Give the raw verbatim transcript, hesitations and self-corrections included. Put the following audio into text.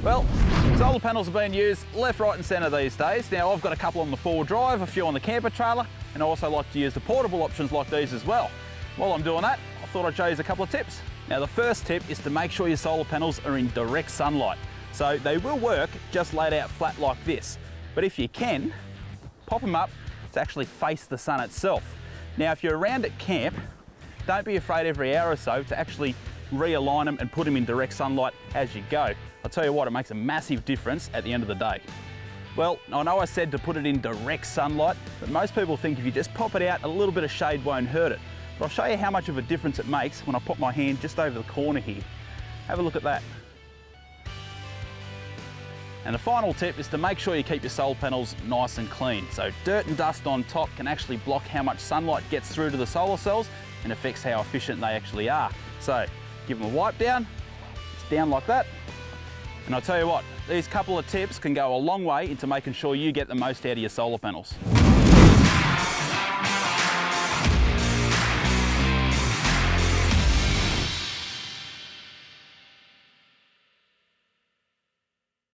Well, solar panels are being used left, right and centre these days. Now I've got a couple on the four-wheel drive, a few on the camper trailer, and I also like to use the portable options like these as well. While I'm doing that, I thought I'd show you a couple of tips. Now the first tip is to make sure your solar panels are in direct sunlight. So they will work just laid out flat like this. But if you can, pop them up to actually face the sun itself. Now if you're around at camp, don't be afraid every hour or so to actually realign them and put them in direct sunlight as you go. I'll tell you what, it makes a massive difference at the end of the day. Well, I know I said to put it in direct sunlight, but most people think if you just pop it out, a little bit of shade won't hurt it. But I'll show you how much of a difference it makes when I put my hand just over the corner here. Have a look at that. And the final tip is to make sure you keep your solar panels nice and clean. So dirt and dust on top can actually block how much sunlight gets through to the solar cells and affects how efficient they actually are. So give them a wipe down, it's down like that. And I'll tell you what, these couple of tips can go a long way into making sure you get the most out of your solar panels.